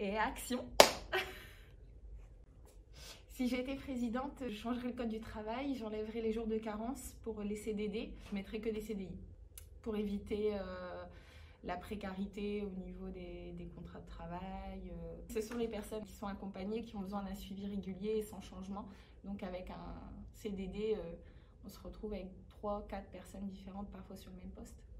Et action! Si j'étais présidente, je changerais le code du travail, j'enlèverais les jours de carence pour les CDD, je mettrais que des CDI pour éviter la précarité au niveau des contrats de travail. Ce sont les personnes qui sont accompagnées, qui ont besoin d'un suivi régulier et sans changement. Donc avec un CDD, on se retrouve avec 3-4 personnes différentes parfois sur le même poste.